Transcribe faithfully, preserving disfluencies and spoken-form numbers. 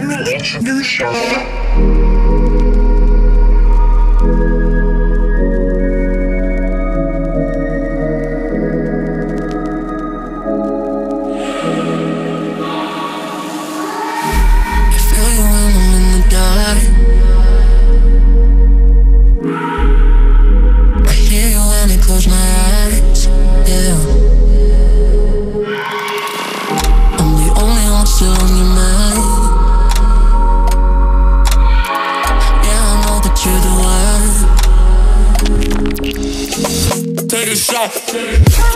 Let me introduce you. Close my eyes, yeah. I'm the only one still on your mind. Yeah, I know that you're the one. Take a shot.